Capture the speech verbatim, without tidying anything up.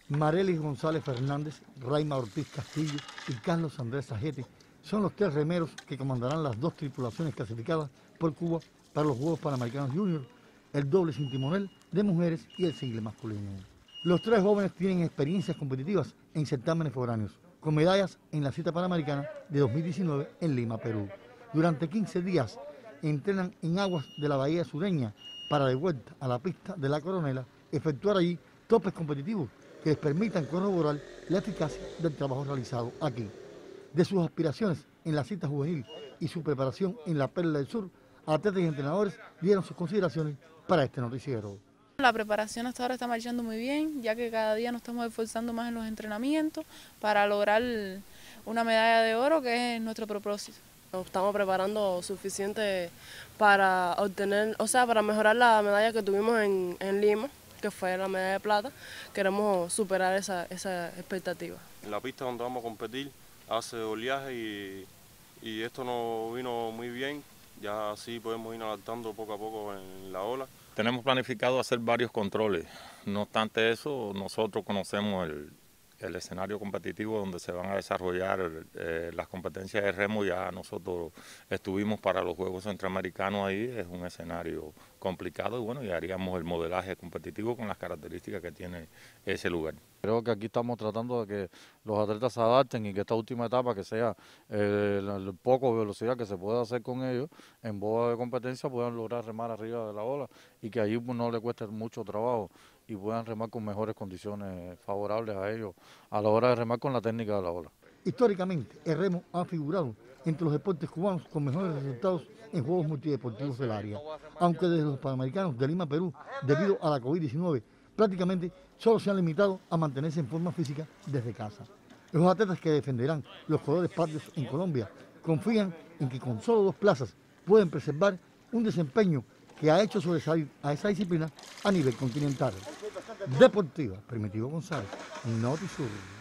Marelis González Fernández, Raima Ortiz Castillo y Carlos Andrés Sajete son los tres remeros que comandarán las dos tripulaciones clasificadas por Cuba para los Juegos Panamericanos Junior, el doble sin timonel de mujeres y el single masculino. Los tres jóvenes tienen experiencias competitivas en certámenes foráneos, con medallas en la cita panamericana de dos mil diecinueve en Lima, Perú. Durante quince días entrenan en aguas de la bahía sureña para, de vuelta a la pista de la Coronela, efectuar allí topes competitivos que les permitan corroborar la eficacia del trabajo realizado aquí. De sus aspiraciones en la cita juvenil y su preparación en la Perla del Sur, atletas y entrenadores dieron sus consideraciones para este noticiero. La preparación hasta ahora está marchando muy bien, ya que cada día nos estamos esforzando más en los entrenamientos para lograr una medalla de oro, que es nuestro propósito. Nos estamos preparando suficiente para obtener, o sea, para mejorar la medalla que tuvimos en, en Lima, que fue la medalla de plata. Queremos superar esa, esa expectativa. En la pista donde vamos a competir hace oleaje y, y esto nos vino muy bien, ya así podemos ir adaptando poco a poco en la ola. Tenemos planificado hacer varios controles, no obstante eso, nosotros conocemos el, el escenario competitivo donde se van a desarrollar eh, las competencias de remo. Ya nosotros estuvimos para los Juegos Centroamericanos ahí, es un escenario complicado y bueno, y haríamos el modelaje competitivo con las características que tiene ese lugar. Creo que aquí estamos tratando de que los atletas se adapten y que esta última etapa, que sea eh, el poco de velocidad que se pueda hacer con ellos en boda de competencia, puedan lograr remar arriba de la ola y que allí pues, no les cueste mucho trabajo y puedan remar con mejores condiciones favorables a ellos a la hora de remar con la técnica de la ola. Históricamente, el remo ha figurado entre los deportes cubanos con mejores resultados en juegos multideportivos del área, aunque desde los Panamericanos de Lima, Perú, debido a la COVID diecinueve, prácticamente solo se han limitado a mantenerse en forma física desde casa. Los atletas que defenderán los colores patrios en Colombia confían en que con solo dos plazas pueden preservar un desempeño que ha hecho sobresalir a esa disciplina a nivel continental. Deportiva, Primitivo González, Notisur.